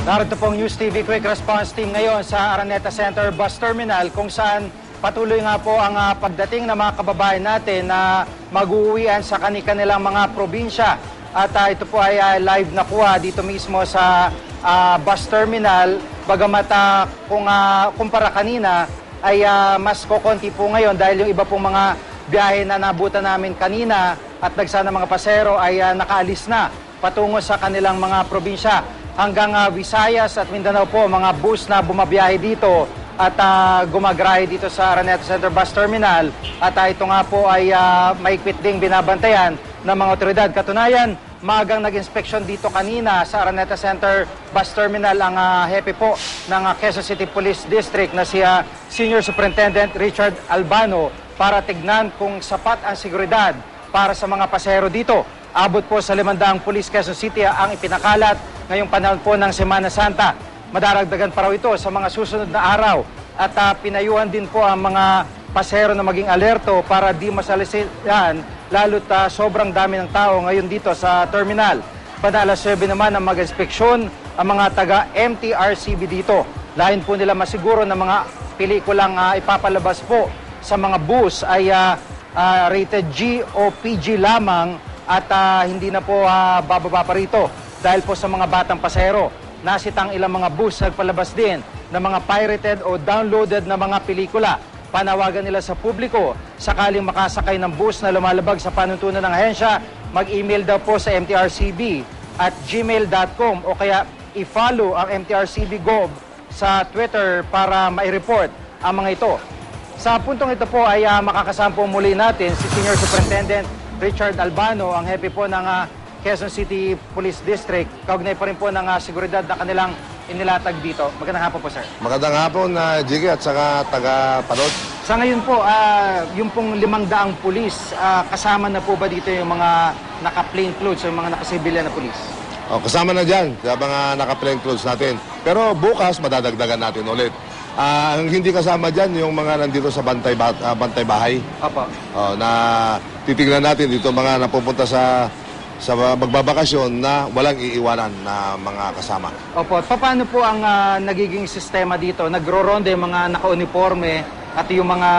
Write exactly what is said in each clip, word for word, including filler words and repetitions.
Narito pong News T V Quick Response Team ngayon sa Araneta Center Bus Terminal kung saan patuloy nga po ang uh, pagdating ng mga kababayan natin na mag-uuwian sa kanilang mga probinsya. At uh, ito po ay uh, live na kuha dito mismo sa uh, bus terminal. Bagamat uh, kung uh, kumpara kanina ay uh, mas kokonti po ngayon dahil yung iba pong mga biyahe na nabutan namin kanina at nagsana mga pasero ay uh, nakaalis na patungo sa kanilang mga probinsya. Hanggang uh, Visayas at Mindanao po, mga bus na bumabiyahe dito at uh, gumagrahe dito sa Araneta Center Bus Terminal. At uh, ito nga po ay uh, maigpit ding binabantayan ng mga otoridad. Katunayan, maagang nag-inspeksyon dito kanina sa Araneta Center Bus Terminal ang uh, hepe po ng uh, Quezon City Police District na si uh, Senior Superintendent Richard Albano para tignan kung sapat ang seguridad para sa mga pasahero dito. Abot po sa limandaang Police Quezon City ang ipinakalat ngayong panahon po ng Semana Santa. Madaragdagan pa raw ito sa mga susunod na araw at uh, pinayuhan din po ang mga pasahero na maging alerto para di masalisihan lalo't uh, sobrang dami ng tao ngayon dito sa terminal. Pada alas nuwebe naman ang mag-inspeksyon ang mga taga M T R C B dito. Lain po nila masiguro na mga pelikulang uh, ipapalabas po sa mga bus ay uh, uh, rated G o P G lamang at uh, hindi na po uh, bababa pa rito dahil po sa mga batang pasahero. Nasitang ilang mga bus nagpalabas din ng mga pirated o downloaded na mga pelikula. Panawagan nila sa publiko, sakaling makasakay ng bus na lumalabag sa panuntunan ng ahensya, mag-email daw po sa M T R C B at gmail dot com o kaya i-follow ang M T R C B Gov sa Twitter para mai-report ang mga ito. Sa puntong ito po ay uh, makakasama po muli natin si Senior Superintendent Richard Albano, ang hepe po ng uh, Quezon City Police District. Kaugnay pa rin po ng uh, seguridad na kanilang inilatag dito. Magandang hapon po, sir. Magandang hapon, uh, Jiggy at saka taga-Panod. Sa ngayon po, uh, yung pong limang daang pulis, uh, kasama na po ba dito yung mga naka-plain clothes o yung mga naka-civilian na pulis? Oh, kasama na dyan, sa mga naka-plain clothes natin. Pero bukas, madadagdagan natin ulit. Uh, ang hindi kasama dyan, yung mga nandito sa bantay, uh, bantay bahay. Opo. Oh, na titignan natin dito mga napupunta sa sa magbabakasyon na walang iiwanan na mga kasama. Opo. Paano po ang uh, nagiging sistema dito? Nagro-ronde yung mga naka-uniforme at yung mga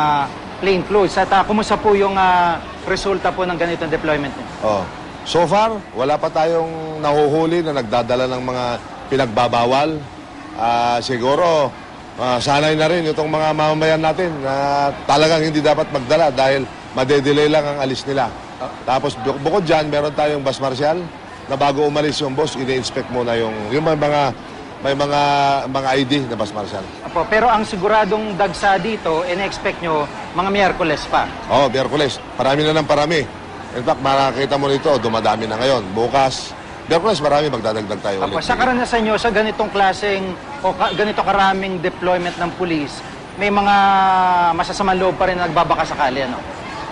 plain clothes. At uh, kumusta po yung uh, resulta po ng ganitong deployment niyo? Oh. So far, wala pa tayong nahuhuli na nagdadala ng mga pinagbabawal. Uh, siguro, uh, sanay na rin itong mga mamamayan natin na talagang hindi dapat magdala dahil madedelay lang ang alis nila. Uh, Tapos bukod dyan, meron tayong bus marshal na bago umalis yung boss, ini-inspect muna yung, yung may mga may mga mga I D na bus marshal. Opo, pero ang siguradong dagsa dito, in-expect nyo mga Miyerkules pa? Oo, oh, Miyerkules. Parami na ng parami. In fact, makakita mo nito, dumadami na ngayon. Bukas, Miyerkules, marami, magdadagdag tayo Opo, ulit. sa karanasan nyo, sa ganitong klaseng o ka, ganito karaming deployment ng pulis, may mga masasamang loob pa rin na nagbabaka sakali, ano?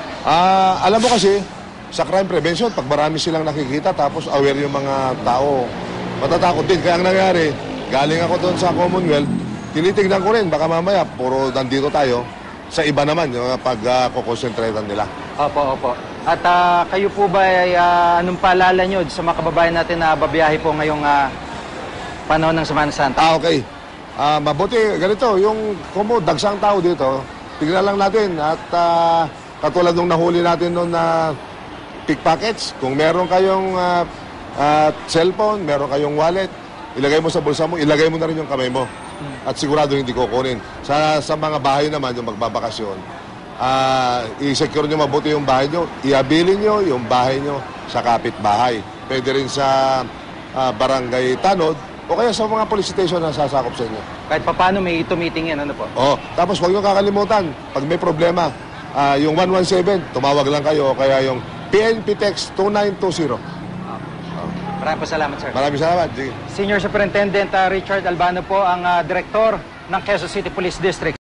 Ah, alam mo kasi, sa crime prevention, pag marami silang nakikita, tapos aware yung mga tao, matatakot din. Kaya ang nangyari, galing ako doon sa Commonwealth, tinitignan ko rin, baka mamaya, puro nandito tayo, sa iba naman, yung pag-concentratean uh, nila. Opo, opo. At uh, kayo po ba, ay, uh, anong paalala nyo sa mga kababayan natin na babiyahe po ngayong uh, panahon ng Semana Santa? Ah, okay. Ah, mabuti, ganito, yung kumo, dagsang tao dito, tignan lang natin at uh, katulad nung nahuli natin noon na pickpockets, kung meron kayong uh, uh, cellphone, meron kayong wallet, ilagay mo sa bulsa mo, ilagay mo na rin yung kamay mo. At sigurado hindi kukunin. Sa, sa mga bahay naman, yung magbabakasyon, uh, i-secure nyo mabuti yung bahay nyo, iabilin nyo yung bahay nyo sa kapitbahay. Pwede rin sa uh, barangay Tanod, o kaya sa mga police station na sasakop sa inyo. Kahit paano may ito-meeting yan, ano po? Oo. Tapos huwag nyo kakalimutan, pag may problema, uh, yung one one seven, tumawag lang kayo, o kaya yung P N P text two nine two zero. Maraming salamat, sir. Maraming salamat. Sige. Senior Superintendent uh, Richard Albano po ang uh, Direktor ng Quezon City Police District.